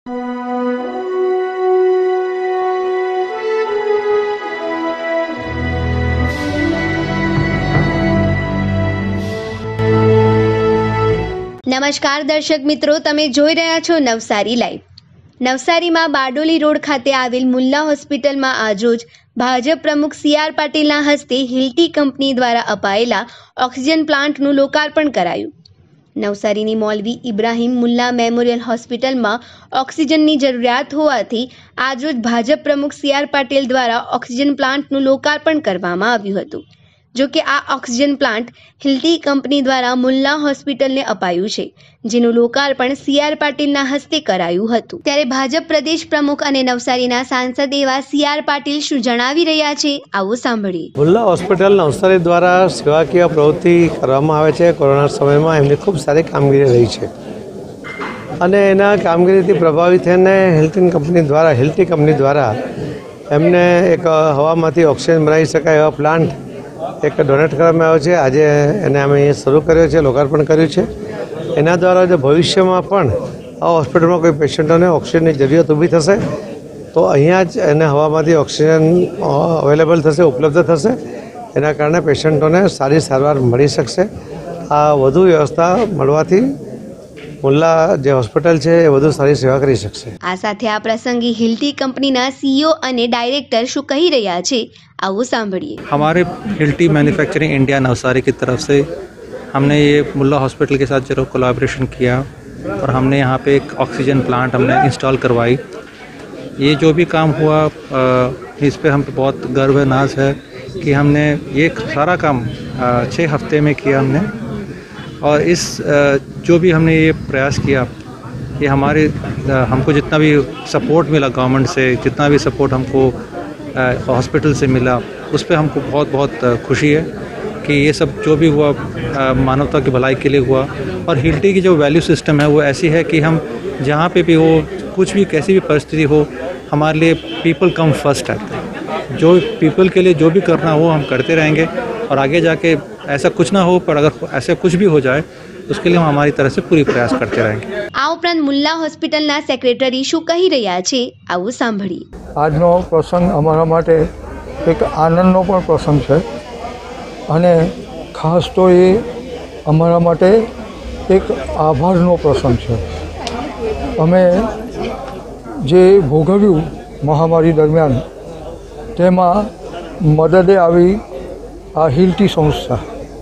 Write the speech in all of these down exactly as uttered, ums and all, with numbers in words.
નમસ્કાર દર્શક મિત્રો, તમે જોઈ રહ્યા છો નવસારી લાઈવ। નવસારીમાં બારડોલી રોડ ખાતે આવેલ મુલ્લા હોસ્પિટલમાં આજરોજ ભાજપ પ્રમુખ સી આર પાટીલના હસ્તે હિલ્ટી કંપની દ્વારા અપાયેલા ઓક્સિજન પ્લાન્ટનું લોકાર્પણ કરાયું। નવસારીની મૌલવી ઇબ્રાહીમ મુલ્લા મેમોરિયલ હોસ્પિટલમાં ઓક્સિજનની જરૂરિયાત હોવાથી આજરોજ ભાજપ પ્રમુખ સી આર પાટીલ દ્વારા ઓક્સિજન પ્લાન્ટનું લોકાર્પણ કરવામાં આવ્યું હતું। જો કે આ ઓક્સિજન પ્લાન્ટ હિલ્ટી કંપની દ્વારા મુલ્લા હોસ્પિટલને અપાયું છે, જેનું લોકાર્પણ સી આર પાટીલના હસ્તે કરાયું હતું। ત્યારે ભાજપ પ્રદેશ પ્રમુખ અને નવસારીના સાંસદ એવા સી આર પાટીલ શું જણાવી રહ્યા છે, આવો સાંભળીએ। મુલ્લા હોસ્પિટલ નવસારી દ્વારા સેવાકીય પ્રવૃત્તિ કરવામાં આવે છે। કોરોના સમયમાં એમની ખૂબ સારી કામગીરી રહી છે અને એના કામગીરીથી પ્રભાવિત થઈને હિલ્ટન કંપની દ્વારા હિલ્ટી કંપની દ્વારા એમને એક હવામાંથી ઓક્સિજન બનાવી શકાય એવા પ્લાન્ટ એક ડોનેટ કરવામાં આવ્યો છે। આજે એને અમે અહીંયા શરૂ કર્યો છે, લોકાર્પણ કર્યું છે। એના દ્વારા જો ભવિષ્યમાં પણ આ હોસ્પિટલમાં કોઈ પેશન્ટોને ઓક્સિજનની જરૂરિયાત ઊભી થશે તો અહીંયા જ એને હવામાંથી ઓક્સિજન અવેલેબલ થશે, ઉપલબ્ધ થશે। એના કારણે પેશન્ટોને સારી સારવાર મળી શકશે। આ વધુ વ્યવસ્થા મળવાથી મુલ્લા જે હોસ્પિટલ છે એ વધુ સારી સેવા કરી શકશે। આ સાથે આ પ્રસંગે હિલ્ટી કંપનીના સીઈઓ અને ડાયરેક્ટર શું કહી રહ્યા છે, आओ सांभड़िए। हमारे हिल्टी मैन्युफैक्चरिंग इंडिया नवसारी की तरफ से हमने ये मुल्ला हॉस्पिटल के साथ जरूर कोलैबोरेशन किया और हमने यहाँ पे एक ऑक्सीजन प्लांट हमने इंस्टॉल करवाई। ये जो भी काम हुआ इस पे हम पे बहुत गर्व है, नाज है कि हमने ये सारा काम छः हफ्ते में किया हमने। और इस जो भी हमने ये प्रयास किया, ये हमारे हमको जितना भी सपोर्ट मिला गवर्नमेंट से, जितना भी सपोर्ट हमको हॉस्पिटल से मिला, उस पर हमको बहुत बहुत खुशी है कि ये सब जो भी हुआ मानवता की भलाई के लिए हुआ। और हिल्टी की जो वैल्यू सिस्टम है वो ऐसी है कि हम जहाँ पे भी हो, कुछ भी कैसी भी परिस्थिति हो, हमारे लिए पीपल कम फर्स्ट है। जो पीपल के लिए जो भी करना हो हम करते रहेंगे और आगे जाके ऐसा कुछ ना हो, पर अगर ऐसा कुछ भी हो जाए उसके लिए हम हमारी तरफ से पूरी प्रयास करते रहेंगे। આ ઉપરાંત મુલ્લા હોસ્પિટલના સેક્રેટરી શું કહી રહ્યા છે, આવો સાંભળીએ। આજનો પ્રસંગ અમારા માટે એક આનંદનો પણ પ્રસંગ છે અને ખાસ તો એ અમારા માટે એક આભારનો પ્રસંગ છે। અમે જે ભોગવ્યું મહામારી દરમિયાન તેમાં મદદે આવી આ હિલ્ટી સંસ્થા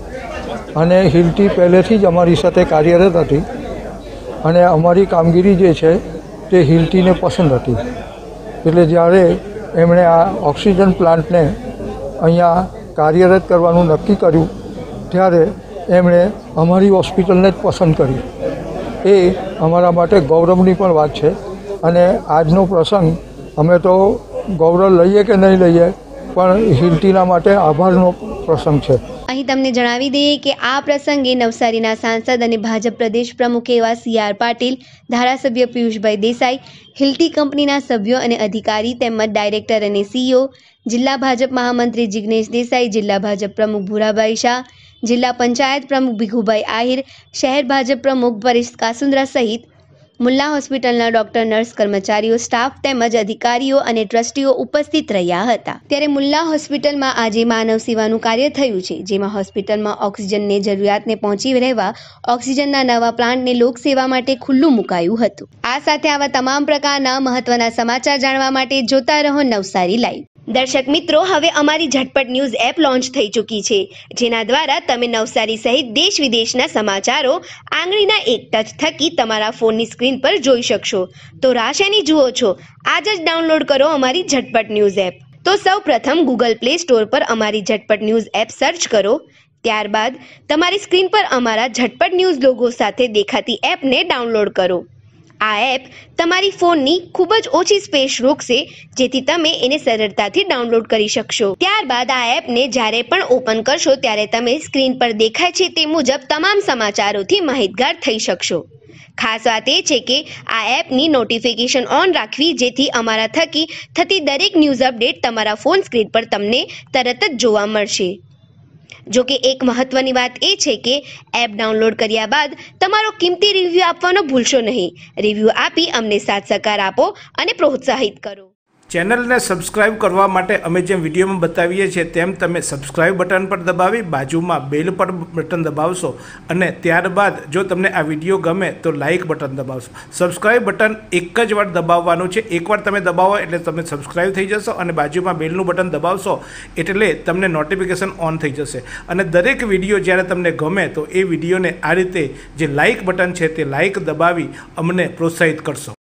અને હિલ્ટી પહેલેથી જ અમારી સાથે કાર્યરત હતી અને અમારી કામગીરી જે છે તે હિલ્ટીને પસંદ હતી। એટલે જ્યારે એમણે આ ઓક્સિજન પ્લાન્ટને અહીંયા કાર્યરત કરવાનું નક્કી કર્યું ત્યારે એમણે અમારી હોસ્પિટલને જ પસંદ કરી। એ અમારા માટે ગૌરવની પણ વાત છે અને આજનો પ્રસંગ અમે તો ગૌરવ લઈએ કે નહીં લઈએ, પણ હિલ્ટીના માટે આભારનો પ્રસંગ છે। અહીં તમને જણાવી દઈએ કે આ પ્રસંગે નવસારીના સાંસદ અને ભાજપ પ્રદેશ પ્રમુખ એવા સી આર પાટીલ, ધારાસભ્ય પિયુષભાઈ દેસાઈ, હિલ્ટી કંપનીના સભ્યો અને અધિકારી તેમજ ડાયરેક્ટર અને સીઈઓ, જિલ્લા ભાજપ મહામંત્રી જિગ્નેશ દેસાઈ, જિલ્લા ભાજપ પ્રમુખ ભૂરાભાઈ શાહ, જિલ્લા પંચાયત પ્રમુખ ભીખુભાઈ આહિર, શહેર ભાજપ પ્રમુખ પરેશ કાસુંદ્રા સહિત મુલ્લા હોસ્પિટલના ડોક્ટર, નર્સ, કર્મચારીઓ, સ્ટાફ તેમજ અધિકારીઓ અને ટ્રસ્ટીઓ ઉપસ્થિત રહ્યા હતા। ત્યારે મુલ્લા હોસ્પિટલમાં આજે માનવ સેવાનું કાર્ય થયું છે, જેમાં હોસ્પિટલમાં ઓક્સિજનની જરૂરિયાતને પહોંચી રહેવા ઓક્સિજનના નવા પ્લાન્ટને લોકસેવા માટે ખુલ્લું મુકાયું હતું। આ સાથે આવા તમામ પ્રકારના મહત્વના સમાચાર જાણવા માટે જોતા રહો નવસારી લાઈવ। દર્શક મિત્રો, હવે અમારી ઝટપટ ન્યૂઝ એપ લોન્ચ થઈ ચૂકી છે, જેના દ્વારા તમે નવસારી સહિત દેશ વિદેશના સમાચારો આંગળીના એક ટચ થકી તમારા ફોનની સ્ક્રીન પર જોઈ શકશો। તો રાહ શેની જુઓ છો? આજ જ ડાઉનલોડ કરો અમારી ઝટપટ ન્યૂઝ એપ। તો સૌ પ્રથમ ગૂગલ પ્લે સ્ટોર પર અમારી ઝટપટ ન્યૂઝ એપ સર્ચ કરો। ત્યારબાદ તમારી સ્ક્રીન પર અમારા ઝટપટ ન્યૂઝ લોગો સાથે દેખાતી એપને ડાઉનલોડ કરો। આ એપ તમારી ફોનની ખૂબ જ ઓછી સ્પેસ રોકશે, જેથી તમે એને સરળતાથી ડાઉનલોડ કરી શકશો। ત્યારબાદ આ એપને જ્યારે પણ ઓપન કરશો ત્યારે તમે સ્ક્રીન પર દેખાય છે તે મુજબ તમામ સમાચારોથી માહિતગાર થઈ શકશો। ખાસ વાત એ છે કે આ એપની નોટિફિકેશન ઓન રાખવી, જેથી અમારા થકી થતી દરેક ન્યૂઝ અપડેટ તમારા ફોન સ્ક્રીન પર તમને તરત જ જોવા મળશે। જો કે એક મહત્વની વાત એ છે કે એપ ડાઉનલોડ કર્યા બાદ તમારો કિંમતી રિવ્યૂ આપવાનો ભૂલશો નહીં. રિવ્યૂ આપી અમને સાથ સહકાર આપો અને પ્રોત્સાહિત કરો. ચેનલને સબસ્ક્રાઇબ કરવા માટે અમે જેમ વિડીયોમાં બતાવીએ છીએ તેમ તમે સબસ્ક્રાઇબ બટન પર દબાવી બાજુમાં બેલ પર બટન દબાવશો અને ત્યારબાદ જો તમને આ વિડીયો ગમે તો લાઇક બટન દબાવશો. સબસ્ક્રાઇબ બટન એક જ વાર દબાવવાનું છે. એકવાર તમે દબાવો એટલે તમે સબસ્ક્રાઇબ થઈ જશો અને બાજુમાં બેલનું બટન દબાવશો એટલે તમને નોટિફિકેશન ઓન થઈ જશે અને દરેક વિડીયો જ્યારે તમને ગમે તો એ વિડીયોને આ રીતે જે લાઇક બટન છે તે લાઇક દબાવી અમને પ્રોત્સાહિત કરશો.